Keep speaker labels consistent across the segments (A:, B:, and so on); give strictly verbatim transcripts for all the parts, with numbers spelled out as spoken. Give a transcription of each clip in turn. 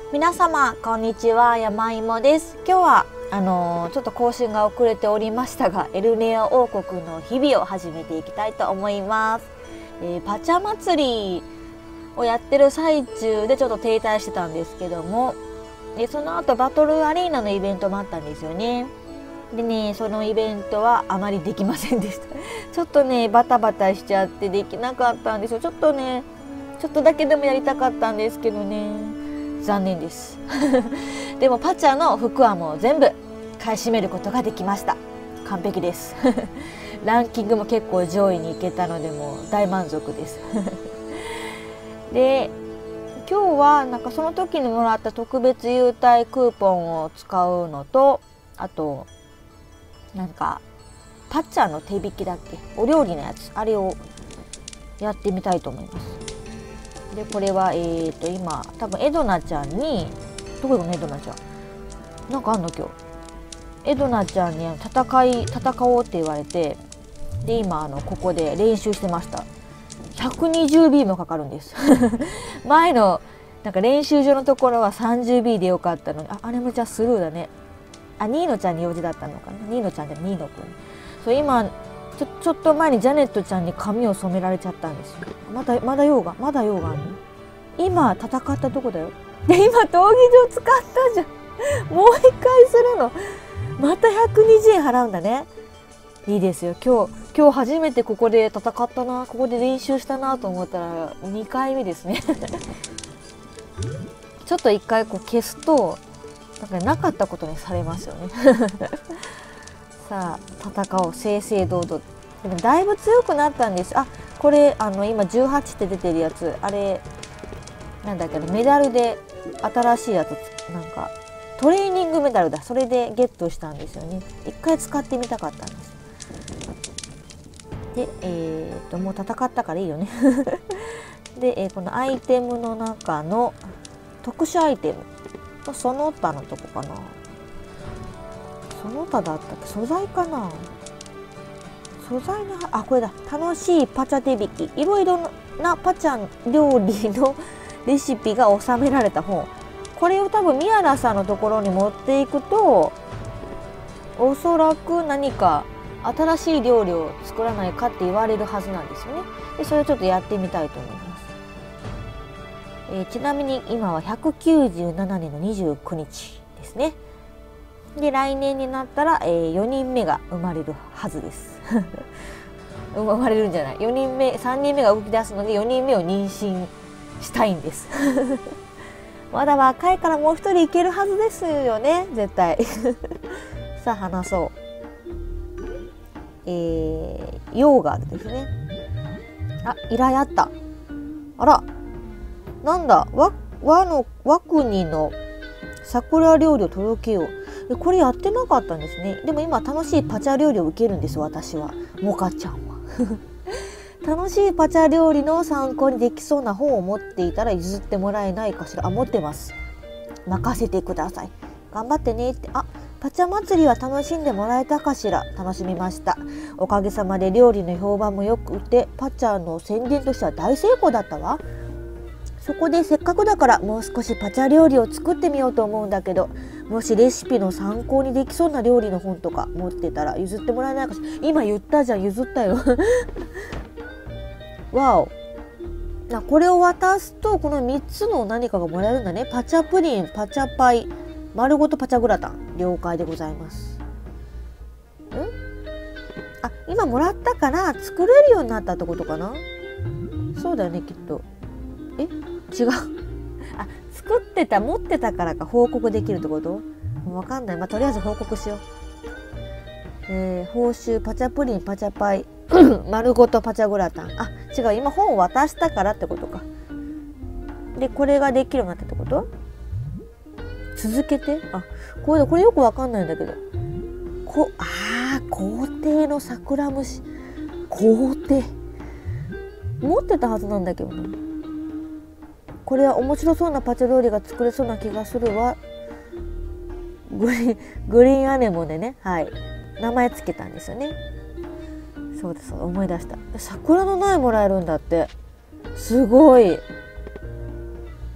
A: 皆様こんにちは、山芋です。今日はあのー、ちょっと更新が遅れておりましたが、エルネア王国の日々を始めていきたいと思います。えー、パチャ祭りをやってる最中でちょっと停滞してたんですけども、でその後バトルアリーナのイベントもあったんですよね。でね、そのイベントはあまりできませんでした。ちょっとねバタバタしちゃってできなかったんですよ。ちょっとねちょっとだけでもやりたかったんですけどね、残念です。でもパチャの服はもう全部買い占めることができました。完璧です。ランキングも結構上位に行けたのでもう大満足です。で今日はなんかその時にもらった特別優待クーポンを使うのと、あとなんかパチャの手引きだっけ、お料理のやつ、あれをやってみたいと思います。でこれはえーと今多分エドナちゃんに、どこ行くのエドナちゃん、なんかあんの今日。エドナちゃんに戦い戦おうって言われて、で今あのここで練習してました。ひゃくにじゅうビー もかかるんです。前のなんか練習場のところは さんじゅうビー でよかったのに、ああれもじゃあスルーだね。あニーノちゃんに用事だったのかな、ニーノちゃんでニーノくん。そう今ちょちょっと前にジャネットちゃんに髪を染められちゃったんですよ。まだまだ用がまだ用があるの。今戦ったとこだよ。で今闘技場使ったじゃん。もう一回するの。またひゃくにじゅうえん払うんだね。いいですよ。今日今日初めてここで戦ったな、ここで練習したなと思ったらにかいめですね。ちょっと一回こう消すとなんかなかったことにされますよね。さあ戦おう、正々堂々。でもだいぶ強くなったんです。あこれあの今じゅうはちって出てるやつ、あれなんだっけ、メダルで新しいやつ、なんかトレーニングメダルだ、それでゲットしたんですよね。一回使ってみたかったんです。でえー、っともう戦ったからいいよね。で、えー、このアイテムの中の特殊アイテムとその他のとこかな、その他だったっけ、素材かな、素材の、あこれだ、楽しいパチャ手引き、いろいろなパチャ料理のレシピが収められた本。これを多分ミアラさんのところに持っていくと、おそらく何か新しい料理を作らないかって言われるはずなんですよね。でそれをちょっとやってみたいと思います。えー、ちなみに今はひゃくきゅうじゅうななねんのにじゅうくにちですね。で来年になったら、えー、よにんめが生まれるはずです。生まれるんじゃない、よにんめさんにんめが動き出すのでよにんめを妊娠したいんです。まだ若いからもう一人いけるはずですよね、絶対。さあ話そう。えー、ヨーガルですね。あ依頼あった。あらなんだ、和和の和国の桜料理を届けよう。これやってなかったんですね。でも今楽しいパチャ料理を受けるんです、私は。モカちゃんは。楽しいパチャ料理の参考にできそうな本を持っていたら譲ってもらえないかしら。あ持ってます。任せてください。頑張ってねって。あパチャ祭りは楽しんでもらえたかしら。楽しみました。おかげさまで料理の評判も良くて、パチャの宣伝としては大成功だったわ。そこでせっかくだからもう少しパチャ料理を作ってみようと思うんだけど、もしレシピの参考にできそうな料理の本とか持ってたら譲ってもらえないかしら。今言ったじゃん、譲ったよ。わお。これを渡すとこのみっつの何かがもらえるんだね。パチャプリン、パチャパイ、丸ごとパチャグラタン。了解でございます。んあ今もらったから作れるようになったってことかな。そうだよねきっと。え違う。あ作ってた持ってたからか報告できるってこと。わかんない。まあとりあえず報告しよう。えー、報酬パチャプリンパチャパイ丸ごとパチャグラタン。あ違う、今本を渡したからってことか。でこれができるようになったってこと。続けて。あこれこれよくわかんないんだけど、こあ皇帝の桜蒸し、皇帝持ってたはずなんだけどな。これは面白そうなパチャ料理が作れそうな気がするわ。グリーングリーンアネモンでね、はい名前つけたんですよね。そうです、思い出した。桜の苗もらえるんだって。すごい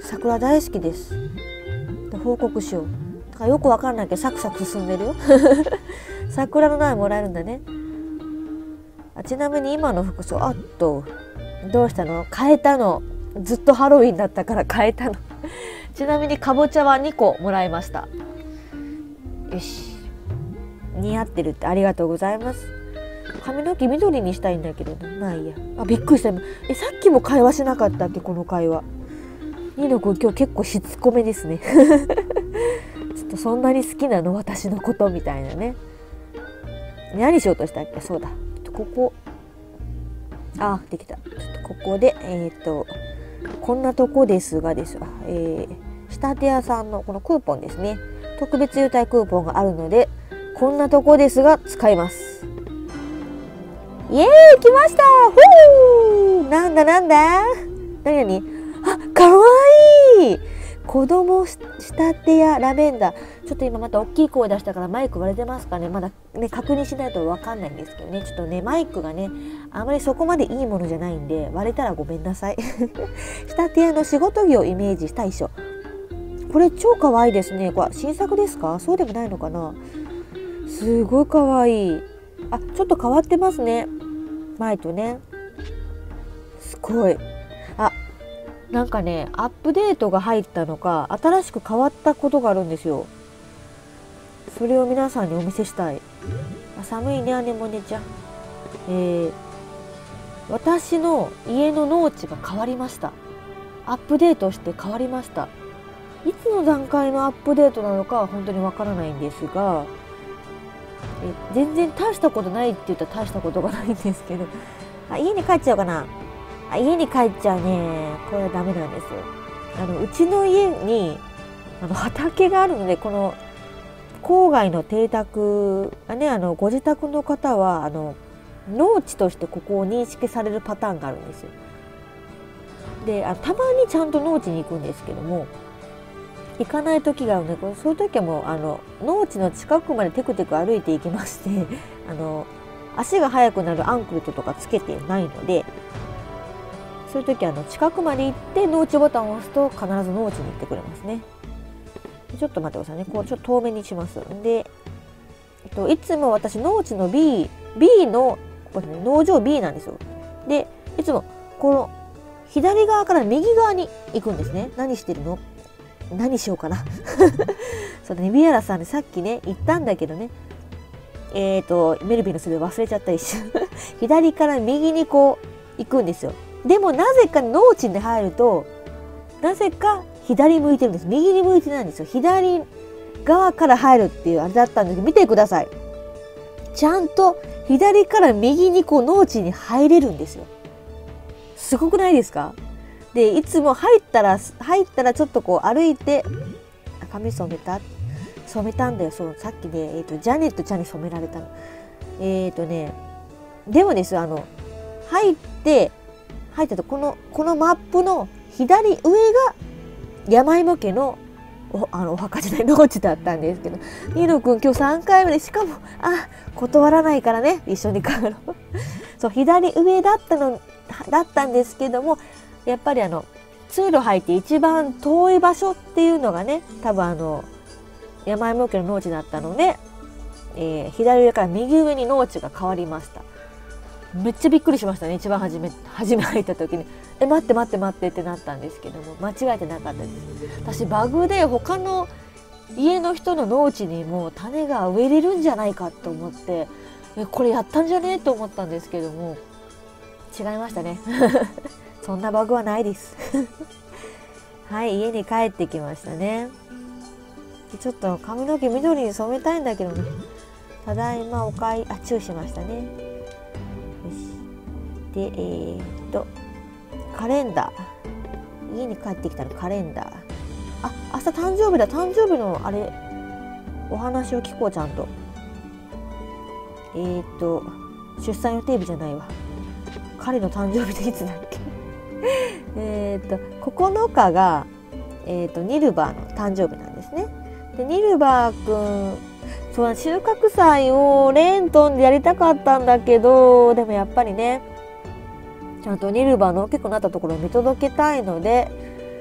A: 桜大好きです。で報告しよう。だからよくわかんないけどサクサク進んでるよ。桜の苗もらえるんだね。あ、ちなみに今の服装、あっとどうしたの？変えたの。ずっとハロウィンだったから変えたの。ちなみにかぼちゃはにこもらいました。よし、似合ってるって、ありがとうございます。髪の毛緑にしたいんだけどな、まあいいや。あ、びっくりした。え、さっきも会話しなかったっけ、この会話。ニーノくん今日結構しつこめですね。ちょっとそんなに好きなの私のことみたいなね。何しようとしたっけ。そうだ、ここ、あ、できた。ちょっとここでえっとこんなとこですがですわ、えー、仕立て屋さんのこのクーポンですね、特別優待クーポンがあるので、こんなとこですが使います。イエーイ、来ました。ふー、なんだなんだ、なになに、あ、かわいい子供仕立て屋ラベンダー。ちょっと今また大きい声出したからマイク割れてますかね。まだね確認しないと分かんないんですけどね、ちょっとねマイクがねあまりそこまでいいものじゃないんで、割れたらごめんなさい。仕立て屋の仕事着をイメージした衣装、これ超かわいいですね。これ新作ですか？そうでもないのかな。すごいかわいい。あ、ちょっと変わってますね、前とね。すごい。あ、なんかねアップデートが入ったのか新しく変わったことがあるんですよ。それを皆さんにお見せしたい。あ、寒いね、アネモネちゃん。えー、私の家の農地が変わりました。アップデートして変わりました。いつの段階のアップデートなのかは本当にわからないんですが、え全然大したことないって言ったら大したことがないんですけど、あ、家に帰っちゃうかな。あ、家に帰っちゃうね。これはダメなんですよ。あのうちの家にあの畑があるので、この郊外の邸宅がね、あのご自宅の方はあの農地としてここを認識されるパターンがあるんですよ。で、あ、たまにちゃんと農地に行くんですけども、行かない時があるので、そういう時はもうあの農地の近くまでテクテク歩いていきまして、あの足が速くなるアンクルトとかつけてないので、そういう時はあの近くまで行って農地ボタンを押すと必ず農地に行ってくれますね。ちょっと待ってくださいね。こうちょっと遠目にします。で、えっと、いつも私農地の B、B のここですね、農場 B なんですよ。で、いつもこの左側から右側に行くんですね。何してるの？何しようかな。そうだね、ミアラさんにさっきね言ったんだけどね。えっとメルビンのそれ忘れちゃった一瞬。左から右にこう行くんですよ。でもなぜか農地に入るとなぜか左向いてるんです。右に向いてないんですよ。左側から入るっていうあれだったんですけど、見てください。ちゃんと左から右にこう農地に入れるんですよ。すごくないですか？で、いつも入ったら入ったらちょっとこう歩いて、髪染めた染めたんだよ。そう、さっきね、えーと、ジャネットちゃんに染められたの。えっとね、でもですよ、あの入って入ったとこのこのマップの左上が山芋家の お, あのお墓じゃない農地だったんですけど、ニーノくん今日さんかいめで、しかもあ断らないからね、一緒に帰ろう。そう左上だったのだったんですけども、やっぱりあの通路入って一番遠い場所っていうのがね、多分あの山芋家の農地だったので、えー、左上から右上に農地が変わりました。めっちゃびっくりしましたね。一番初め初め入った時にえ待って待って待ってってなったんですけども、間違えてなかったです。私バグで他の家の人の農地にも種が植えれるんじゃないかと思って、えこれやったんじゃねえと思ったんですけども、違いましたね。そんなバグはないです。はい、家に帰ってきましたね。ちょっと髪の毛緑に染めたいんだけどね。ただいまお買いあチューしましたね。よし。で、えー、っとカレンダー、家に帰ってきたらカレンダー、あ、明日誕生日だ。誕生日のあれお話を聞こう。ちゃんとえー、っと出産予定日じゃないわ。彼の誕生日でいつだっけ。えっとここのかが、えー、とニルバーの誕生日なんですね。でニルバーくん、そう収穫祭をレントンでやりたかったんだけど、でもやっぱりねちゃんとニルバーの大きくなったところを見届けたいので、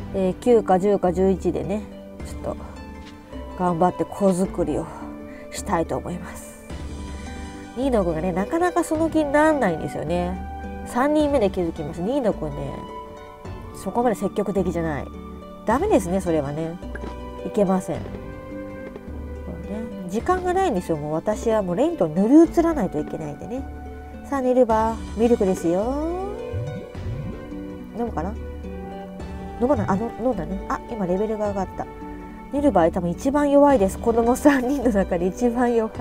A: えー、きゅうかじゅうかじゅういちでねちょっと頑張って子作りをしたいと思います。ニーノくんがねなかなかその気にならないんですよね。さんにんめで気づきます。ニーノくんねそこまで積極的じゃない。ダメですねそれはね。いけません。これね時間がないんですよ。もう私はもうレントに塗り移らないといけないんでね。さあネルバーミルクですよ。飲むかな。飲まない。あの飲んだね。あ今レベルが上がった。ネルバー多分一番弱いです。子供さんにんの中で一番弱い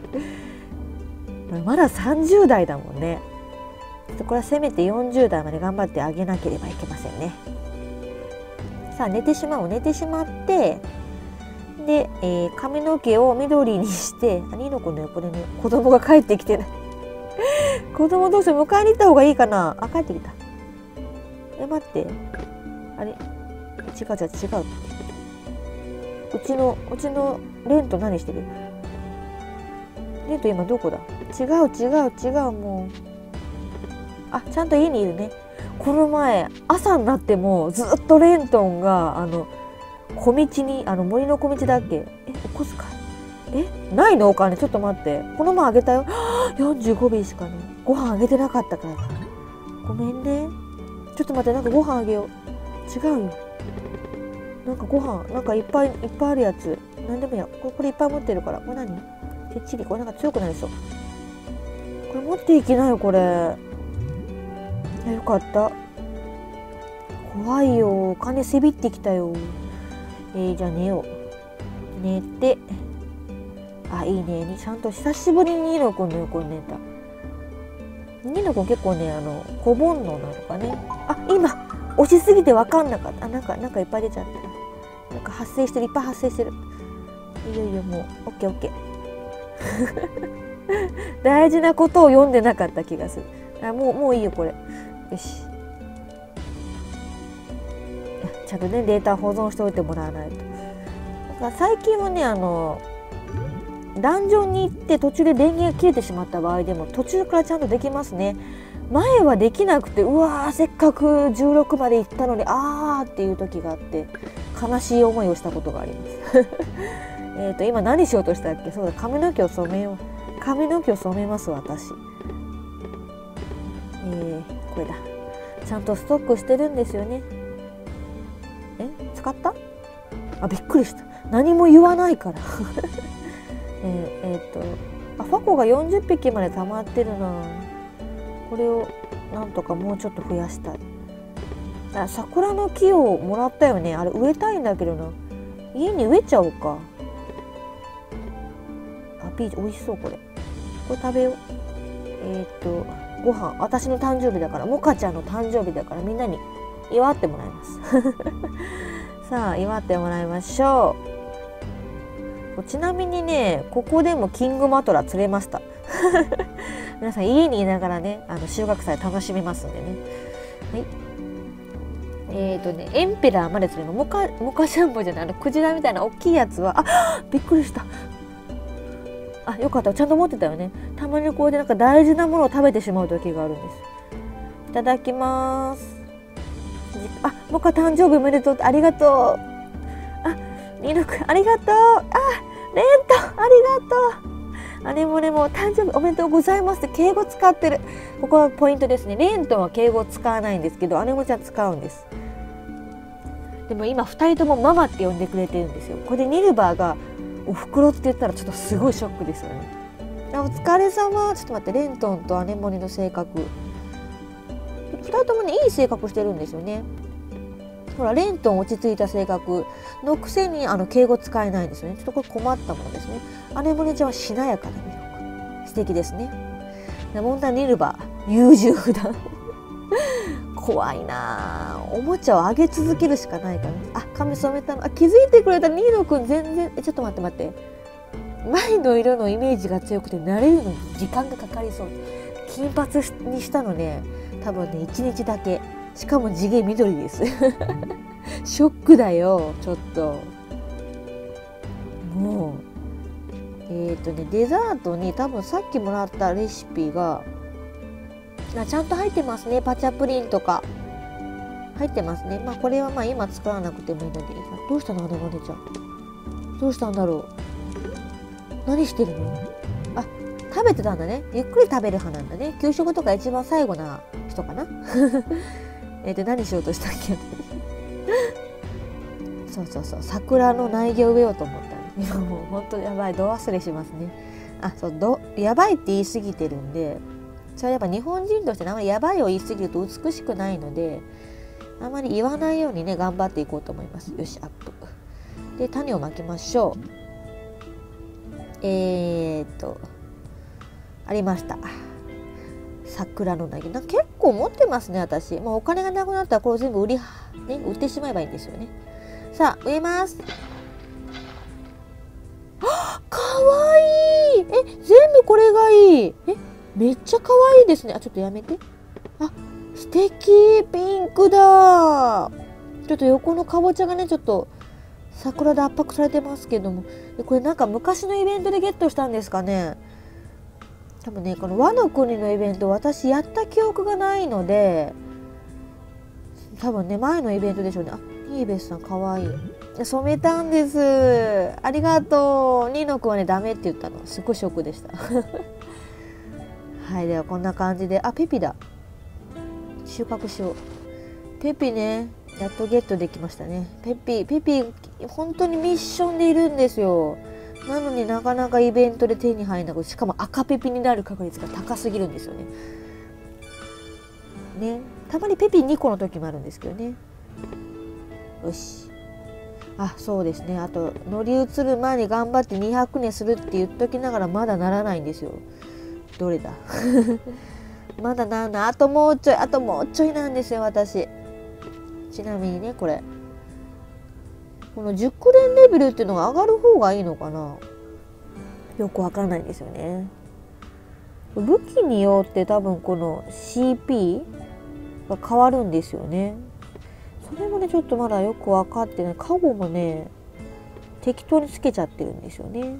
A: まださんじゅう代だもんね。これはせめてよんじゅう代まで頑張ってあげなければいけませんね。さあ寝てしまおう。寝てしまってで、えー、髪の毛を緑にしてあニーノくんの横でね子供が帰ってきてない子供どうして迎えに行った方がいいかな。あ帰ってきた。え待ってあれ違う違う違う。うちのうちのレント何してる。レント今どこだ。違う違う違う。もうあちゃんと家にいるね。この前朝になってもずっとレントンがあの小道にあの森の小道だっけ。えお小遣いえないのお金。ちょっと待ってこの前あげたよよんじゅうごびしかねご飯あげてなかったからごめんね。ちょっと待ってなんかご飯あげよう。違うよなんかご飯なんかいっぱいいっぱいあるやつなんでもやこれ、これいっぱい持ってるから。これ何てっちりこれなんか強くなりそう。これ持っていきなよこれ。よかった怖いよお金せびってきたよ。えー、じゃあ寝よう。寝てあいいねにちゃんと久しぶりにニーノくんの横に寝た。ニーノくん結構ねあの小煩悩なのかね。あ今押しすぎて分かんなかった。あなんかなんかいっぱい出ちゃった。なんか発生してるいっぱい発生してる。いよいよもうオッケーオッケー大事なことを読んでなかった気がする。あもうもういいよこれ。よしちゃんとねデータ保存しておいてもらわないと。だから最近はねあのダンジョンに行って途中で電源が切れてしまった場合でも途中からちゃんとできますね。前はできなくてうわーせっかくじゅうろくまで行ったのにあーっていう時があって悲しい思いをしたことがありますえっと今何しようとしたっけ。そうだ髪の毛を染めよう。髪の毛を染めます私。えー、これだ。ちゃんとストックしてるんですよね。え使った？あびっくりした。何も言わないからえー、えー、っとあファコがよんじゅっぴきまで溜まってるな。これをなんとかもうちょっと増やしたい。あ桜の木をもらったよね。あれ植えたいんだけどな。家に植えちゃおうか。あピーチ美味しそうこれ。これ食べよう。えー、っとご飯私の誕生日だからモカちゃんの誕生日だからみんなに祝ってもらいますさあ祝ってもらいましょう。ちなみにねここでもキングマトラ釣れました皆さん家にいながらねあの収穫祭楽しめますんでね。はいえーとねエンペラーまで釣れます。モカモカジャンボじゃないあのクジラみたいな大きいやつはあびっくりした。あよかったちゃんと持ってたよね。たまにこうでなんか大事なものを食べてしまう時があるんです。いただきます。あモカ誕生日おめでとうありがとう。あニーノくんありがとう。あレントありがとう。あれもねもう誕生日おめでとうございますって敬語使ってる。ここはポイントですね。レントは敬語使わないんですけどあれもちゃん使うんです。でも今ふたりともママって呼んでくれてるんですよ。これでニルバーがおふくろって言ったらちょっとすごいショックですよね。お疲れ様。ちょっと待ってレントンとアネモネの性格ふたりともねいい性格してるんですよね。ほらレントン落ち着いた性格のくせにあの敬語使えないんですよね。ちょっとこれ困ったものですね。アネモネちゃんはしなやかな魅力素敵ですね。問題ニルバー優柔不断怖いなおもちゃをあげ続けるしかないから、ね、あ髪染めたのあ気づいてくれた。ニーノくん全然えちょっと待って待って前の色のイメージが強くて慣れるのに時間がかかりそう。金髪にしたのね多分ねいちにちだけ。しかも地毛緑ですショックだよちょっと。もうえっとねデザートに多分さっきもらったレシピがあちゃんと入ってますね。パチャプリンとか入ってますね。まあこれはまあ今作らなくてもいいのでいいか。どうしたのね、まねちゃん。どうしたんだろう。何してるの？あ、食べてたんだね。ゆっくり食べる派なんだね。給食とか一番最後な人かな。えっと何しようとしたっけ。そうそうそう、桜の苗木を植えようと思ったんで、今もう本当やばい、ど忘れしますね。あ、そう、どやばいって言い過ぎてるんで、それはやっぱ日本人としてあまりやばいを言い過ぎると美しくないので、あまり言わないようにね頑張っていこうと思います。よし、アップで種をまきましょう。えー、っとありました、桜の苗木。結構持ってますね私。もうお金がなくなったらこれ全部売り、ね、売ってしまえばいいんですよね。さあ植えます。あ、かわいい。え、全部これがいい。え、めっちゃかわいいですね。あ、ちょっとやめて。あ、素敵、ピンクだ。ちょっと横のかぼちゃがねちょっと桜で圧迫されてますけども、これなんか昔のイベントでゲットしたんですかね。多分ねこの和の国のイベント私やった記憶がないので、多分ね前のイベントでしょうね。あ、ニーベスさんかわいい。染めたんです。ありがとう。ニーノくんはねダメって言ったの。すごいショックでした。はい、ではこんな感じで、あ、ペピだ。収穫しよう。ペピね、やっとゲットできましたね。ペピ、ペピ、本当にミッションでいるんですよ。なのになかなかイベントで手に入らなくて、しかも赤ペピになる確率が高すぎるんですよね。ね、たまにペピにこの時もあるんですけどね。よし。あ、そうですね。あと乗り移る前に頑張ってにひゃくねするって言っときながらまだならないんですよ。どれだ。まだなんだ。あともうちょい、あともうちょいなんですよ私。ちなみにねこれこの熟練レベルっていうのが上がる方がいいのかな、よくわからないんですよね。武器によって多分この シーピー が変わるんですよね。それもねちょっとまだよく分かってない。カゴもね適当につけちゃってるんですよね。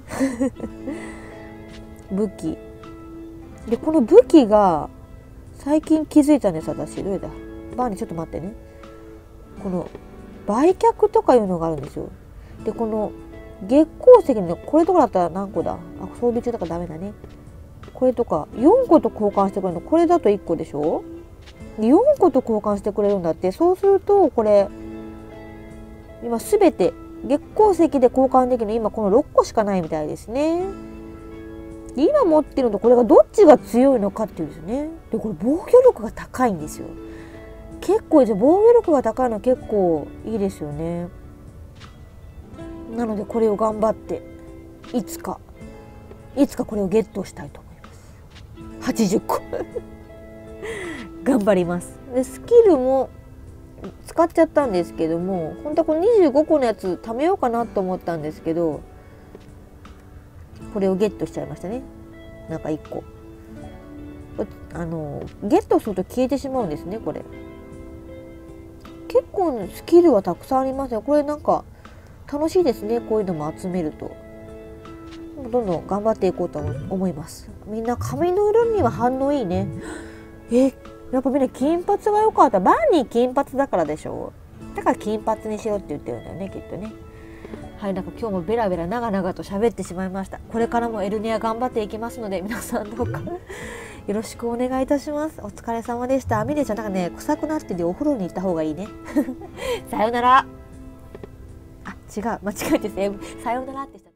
A: 武器で、この武器が最近気づいたんです私。どれだ、バーにちょっと待ってね。この売却とかいうのがあるんですよ。でこの月光石のこれとかだったら何個だ、あ、装備中だからダメだね。これとかよんこと交換してくれるの。これだといっこでしょ。よんこと交換してくれるんだって。そうするとこれ今すべて月光石で交換できるの今このろっこしかないみたいですね。今持ってるのとこれがどっちが強いのかっていうんですね。でこれ防御力が高いんですよ。結構じゃ防御力が高いの結構いいですよね。なのでこれを頑張っていつかいつかこれをゲットしたいと思います。はちじゅっこ頑張ります。でスキルも使っちゃったんですけども、本当はこのにじゅうごこのやつ貯めようかなと思ったんですけど、これをゲットしちゃいましたね。なんかいっこあのゲットすると消えてしまうんですね。これ結構スキルはたくさんありますよ。これなんか楽しいですね。こういうのも集めるとどんどん頑張っていこうと思います。みんな髪の色には反応いいね。え、やっぱみんな金髪が良かった。バーニー金髪だからでしょ。だから金髪にしろって言ってるんだよねきっとね。はい、なんか今日もベラベラ長々と喋ってしまいました。これからもエルネア頑張っていきますので皆さんどうかよろしくお願いいたします。お疲れ様でした。ミレちゃんなんかね臭くなっててお風呂に行った方がいいね。さよなら。あ、違う、間違えてさよならってした。